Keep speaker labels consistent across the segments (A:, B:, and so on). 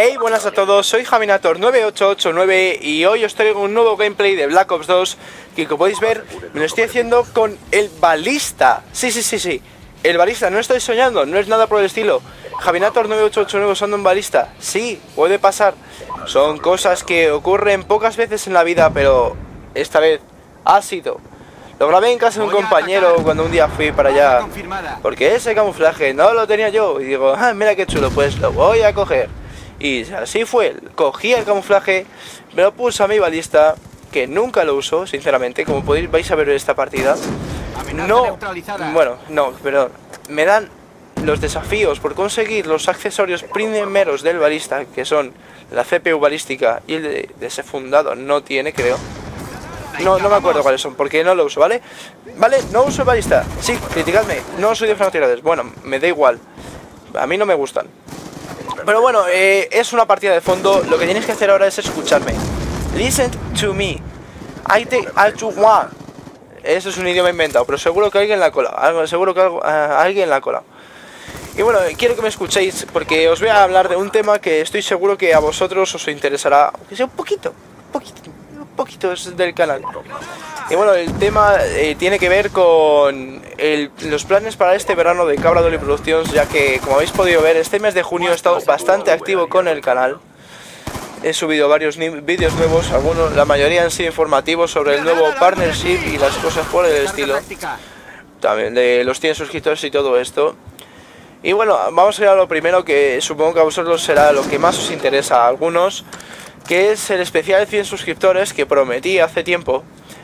A: Hey, buenas a todos, soy Jaminator9889 y hoy os traigo un nuevo gameplay de Black Ops 2 que, como podéis ver, me lo estoy haciendo con el balista. Sí, el balista, no estoy soñando, no es nada por el estilo. Jaminator9889 usando un balista, sí, puede pasar. Son cosas que ocurren pocas veces en la vida, pero esta vez ha sido. Lo grabé en casa de un compañero cuando un día fui para allá, porque ese camuflaje no lo tenía yo. Y digo, ah, mira qué chulo, pues lo voy a coger. Y así fue, cogí el camuflaje, me lo puse a mi balista, que nunca lo uso, sinceramente, como podéis, vais a ver en esta partida. Perdón, me dan los desafíos por conseguir los accesorios primeros del balista, que son la CPU balística y el de ese fundado no tiene, creo. No me acuerdo cuáles son, porque no lo uso, ¿vale? Vale, no uso el balista. Sí, criticadme, no soy de francotiradores. Bueno, me da igual, a mí no me gustan. Pero bueno, es una partida de fondo. Lo que tenéis que hacer ahora es escucharme. Listen to me. I take to one. Eso es un idioma inventado, pero seguro que alguien la cola. Seguro que alguien la cola. Y bueno, quiero que me escuchéis porque os voy a hablar de un tema que estoy seguro que a vosotros os interesará, aunque sea un poquito es del canal. Y bueno, el tema tiene que ver con los planes para este verano de Cabra Dolly Productions, ya que, como habéis podido ver, este mes de junio he estado bastante activo con el canal. He subido varios vídeos nuevos, la mayoría han sido informativos sobre el nuevo partnership y las cosas por el estilo. También de los 100 suscriptores y todo esto. Y bueno, vamos a ir a lo primero, que supongo que a vosotros será lo que más os interesa a algunos, que es el especial de 100 suscriptores que prometí hace tiempo.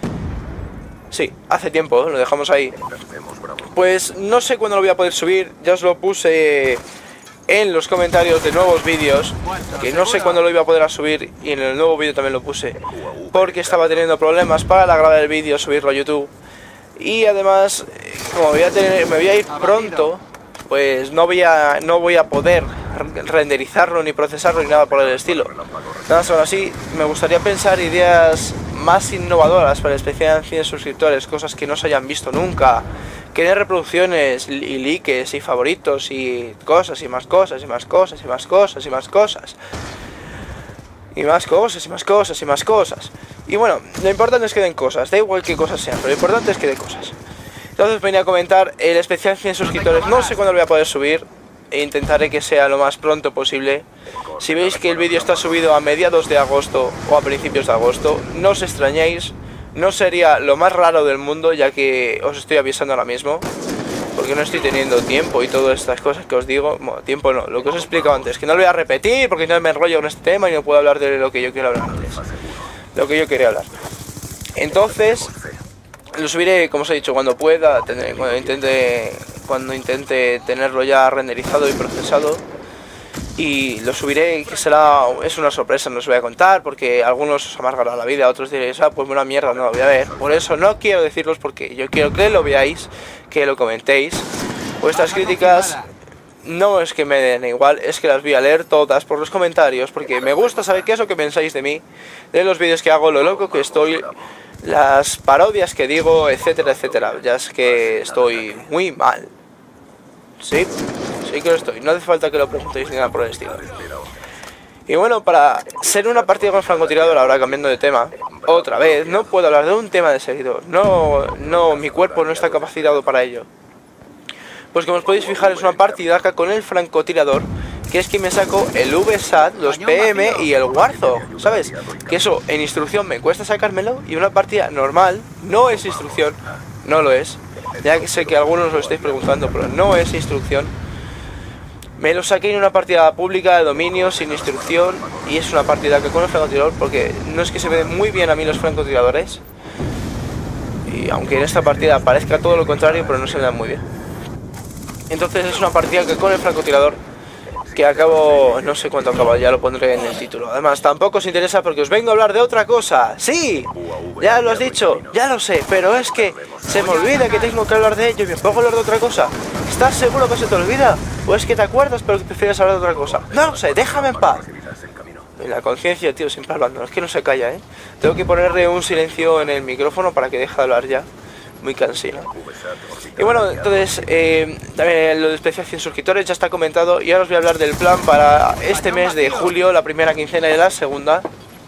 A: Sí, hace tiempo, lo dejamos ahí. Pues no sé cuándo lo voy a poder subir, ya os lo puse en los comentarios de nuevos vídeos, que no sé cuándo lo iba a poder subir, y en el nuevo vídeo también lo puse, porque estaba teniendo problemas para grabar el vídeo, subirlo a YouTube. Y además, como me voy a ir pronto, pues no voy a poder renderizarlo ni procesarlo ni nada por el estilo. Nada más, aún así me gustaría pensar ideas más innovadoras para el especial 100 suscriptores, cosas que no se hayan visto nunca, que den reproducciones y likes y favoritos y cosas y más cosas y más cosas y más cosas y más cosas y más cosas y más cosas y más cosas. Y bueno, lo importante es que den cosas, da igual qué cosas sean, pero lo importante es que den cosas. Entonces venía a comentar el especial 100 suscriptores, no sé cuándo lo voy a poder subir, e intentaré que sea lo más pronto posible. Si veis que el vídeo está subido a mediados de agosto o a principios de agosto, no os extrañéis, no sería lo más raro del mundo, ya que os estoy avisando ahora mismo, porque no estoy teniendo tiempo y todas estas cosas que os digo. Bueno, tiempo no, lo que os he explicado antes, que no lo voy a repetir porque no me enrollo con este tema y no puedo hablar de lo que yo quiero hablar antes, lo que yo quería hablar. Entonces lo subiré, como os he dicho, cuando pueda, cuando intente tenerlo ya renderizado y procesado. Y lo subiré, que es una sorpresa, no os voy a contar, porque a algunos os amargará la vida, a otros diréis, pues una mierda, no lo voy a ver. Por eso no quiero decirlos, porque yo quiero que lo veáis, que lo comentéis. Vuestras críticas no es que me den igual, es que las voy a leer todas por los comentarios, porque me gusta saber qué es lo que pensáis de mí, de los vídeos que hago, lo loco que estoy, las parodias que digo, etcétera, etcétera. Ya es que estoy muy mal. Sí que lo estoy, no hace falta que lo preguntéis ni nada por el estilo. Y bueno, para ser una partida con francotirador, ahora cambiando de tema, otra vez, no puedo hablar de un tema de seguidor. No, mi cuerpo no está capacitado para ello. Pues como os podéis fijar, es una partida acá con el francotirador, que es que me saco el VSAT, los PM y el Warzone, ¿sabes? Que eso en instrucción me cuesta sacármelo, y una partida normal no es instrucción, no lo es. Ya que sé que algunos lo estáis preguntando, pero no es instrucción. Me lo saqué en una partida pública de dominio sin instrucción, y es una partida que con el francotirador, porque no es que se me den muy bien a mí los francotiradores, y aunque en esta partida parezca todo lo contrario, pero no se me dan muy bien. Entonces es una partida que con el francotirador, que acabo, no sé cuánto acabo, ya lo pondré en el título. Además tampoco os interesa porque os vengo a hablar de otra cosa. Sí, ya lo has dicho, ya lo sé, pero es que se me olvida que tengo que hablar de ello y me pongo a hablar de otra cosa. ¿Estás seguro que se te olvida? ¿O es que te acuerdas pero que prefieres hablar de otra cosa? No lo sé, déjame en paz. La conciencia, tío, siempre hablando, es que no se calla, ¿eh? Tengo que ponerle un silencio en el micrófono para que deje de hablar ya, muy cansino. Y bueno, entonces también lo de especial 100 suscriptores ya está comentado. Y ahora os voy a hablar del plan para este mes de julio, la primera quincena de la segunda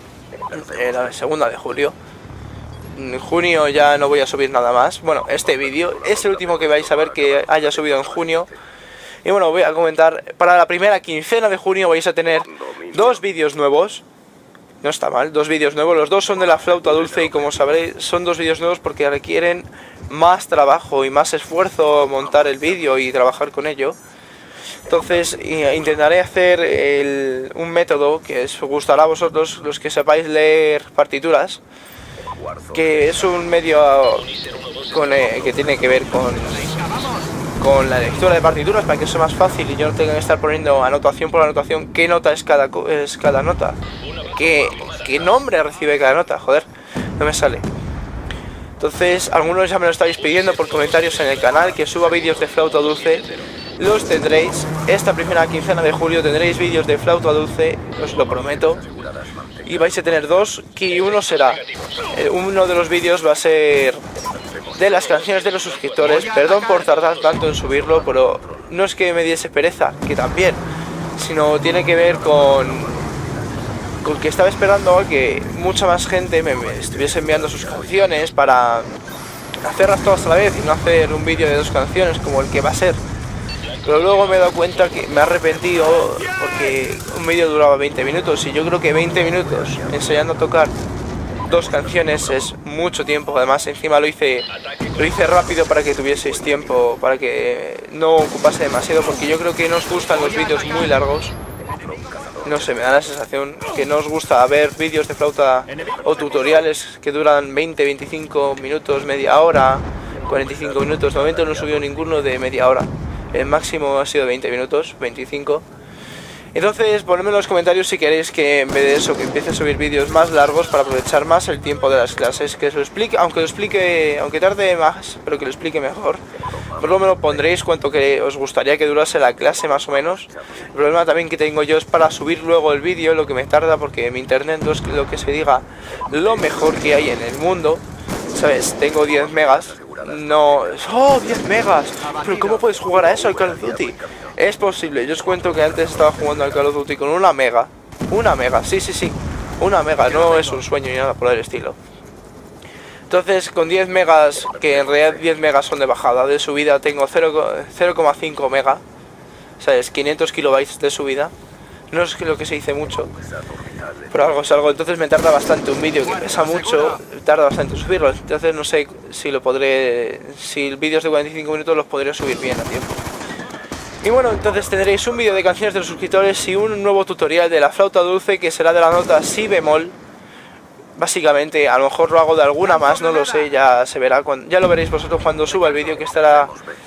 A: de julio. En junio ya no voy a subir nada más. Bueno, este vídeo es el último que vais a ver que haya subido en junio. Y bueno, voy a comentar, para la primera quincena de junio vais a tener 2 vídeos nuevos. No está mal, 2 vídeos nuevos. Los dos son de la flauta dulce y como sabréis son 2 vídeos nuevos porque requieren más trabajo y más esfuerzo montar el vídeo y trabajar con ello. Entonces intentaré hacer un método que os gustará a vosotros, los que sepáis leer partituras, que es un medio que tiene que ver con la lectura de partituras para que sea más fácil y yo no tenga que estar poniendo anotación por anotación qué nota es cada nota, qué nombre recibe cada nota, joder, no me sale. Entonces algunos ya me lo estáis pidiendo por comentarios en el canal, que suba vídeos de flauta dulce. Los tendréis, esta primera quincena de julio tendréis vídeos de flauta dulce, os lo prometo. Y vais a tener 2, y uno será, uno de los vídeos va a ser de las canciones de los suscriptores. Perdón por tardar tanto en subirlo, pero no es que me diese pereza, que también, sino tiene que ver con que estaba esperando a que mucha más gente me estuviese enviando sus canciones para hacerlas todas a la vez y no hacer un vídeo de 2 canciones como el que va a ser. Pero luego me he dado cuenta que me he arrepentido porque un vídeo duraba 20 minutos y yo creo que 20 minutos enseñando a tocar 2 canciones es mucho tiempo. Además encima lo hice rápido para que tuvieseis tiempo, para que no ocupase demasiado, porque yo creo que no os gustan los vídeos muy largos. No sé, me da la sensación que no os gusta ver vídeos de flauta o tutoriales que duran 20, 25 minutos, media hora, 45 minutos. De momento no he subido ninguno de media hora. El máximo ha sido 20 minutos, 25. Entonces ponedme en los comentarios si queréis que en vez de eso que empiece a subir vídeos más largos para aprovechar más el tiempo de las clases, que os lo explique, aunque tarde más, pero que lo explique mejor. Por lo menos pondréis cuánto que os gustaría que durase la clase más o menos. El problema también que tengo yo es para subir luego el vídeo, lo que me tarda, porque mi internet no es lo que se diga lo mejor que hay en el mundo, ¿sabes? Tengo 10 megas. No, ¡oh! 10 megas. Pero ¿cómo puedes jugar a eso, al Call of Duty? Es posible, yo os cuento que antes estaba jugando al Call of Duty con una mega. Una mega, sí, una mega, no es un sueño ni nada por el estilo. Entonces con 10 megas, que en realidad 10 megas son de bajada, de subida tengo 0,5 mega. ¿Sabes? 500 kilobytes de subida. No es lo que se dice mucho, pero algo es algo. Entonces me tarda bastante un vídeo que pesa mucho, tarda bastante en subirlo. Entonces no sé si si vídeos de 45 minutos los podré subir bien a tiempo. Y bueno, entonces tendréis un vídeo de canciones de los suscriptores y un nuevo tutorial de la flauta dulce, que será de la nota si bemol. Básicamente, a lo mejor lo hago de alguna más, no lo sé, ya se verá, ya lo veréis vosotros cuando suba el vídeo, que estará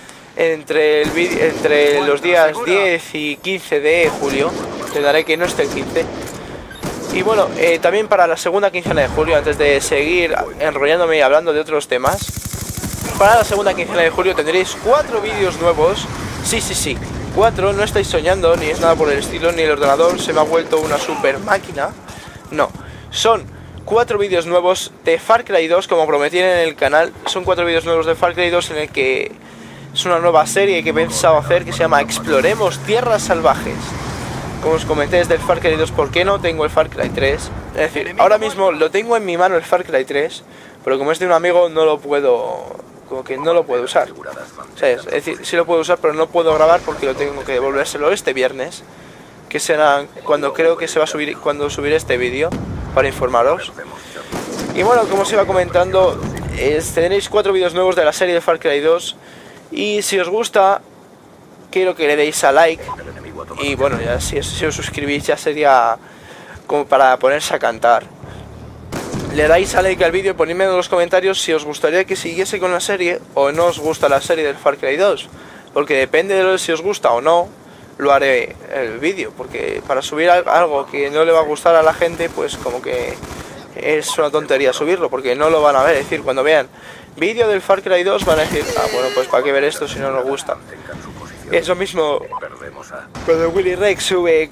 A: entre los días 10 y 15 de julio. Intentaré que no esté el 15. Y bueno, también para la segunda quincena de julio, antes de seguir enrollándome y hablando de otros temas, para la segunda quincena de julio tendréis 4 vídeos nuevos. Sí, 4, no estáis soñando, ni es nada por el estilo, ni el ordenador se me ha vuelto una super máquina. No, son 4 vídeos nuevos de Far Cry 2, como prometí en el canal. Son 4 vídeos nuevos de Far Cry 2 en el que es una nueva serie que he pensado hacer, que se llama Exploremos Tierras Salvajes. Como os comenté desde el Far Cry 2, ¿por qué no tengo el Far Cry 3? Es decir, ahora mismo lo tengo en mi mano el Far Cry 3, pero como es de un amigo no lo puedo, como que no lo puedo usar. ¿Sabes? Es decir, sí lo puedo usar, pero no puedo grabar porque lo tengo que devolvérselo este viernes, que será cuando creo que se va a subir, cuando subiré este vídeo, para informaros. Y bueno, como os iba comentando, tendréis 4 vídeos nuevos de la serie de Far Cry 2. Y si os gusta, quiero que le deis a like. Y bueno, ya si os suscribís ya sería como para ponerse a cantar. Le dais a like al vídeo y ponedme en los comentarios si os gustaría que siguiese con la serie o no os gusta la serie del Far Cry 2. Porque depende de si os gusta o no, lo haré el vídeo. Porque para subir algo que no le va a gustar a la gente, pues como que es una tontería subirlo, porque no lo van a ver. Es decir, cuando vean vídeo del Far Cry 2 van a decir, ah, bueno, pues para qué ver esto si no nos gusta. Es lo mismo cuando Willy Rex sube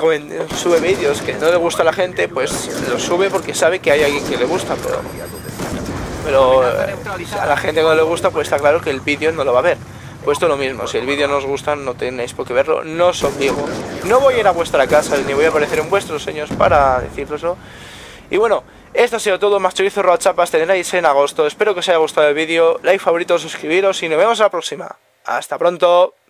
A: vídeos que no le gusta a la gente, pues los sube porque sabe que hay alguien que le gusta, pero Pero a la gente que no le gusta, pues está claro que el vídeo no lo va a ver. Pues esto es lo mismo, si el vídeo no os gusta no tenéis por qué verlo, no os obligo. No voy a ir a vuestra casa ni voy a aparecer en vuestros sueños para deciroslo. Y bueno, esto ha sido todo, más chorizo roachapas tendréis en agosto. Espero que os haya gustado el vídeo, like, favorito, suscribiros y nos vemos a la próxima. ¡Hasta pronto!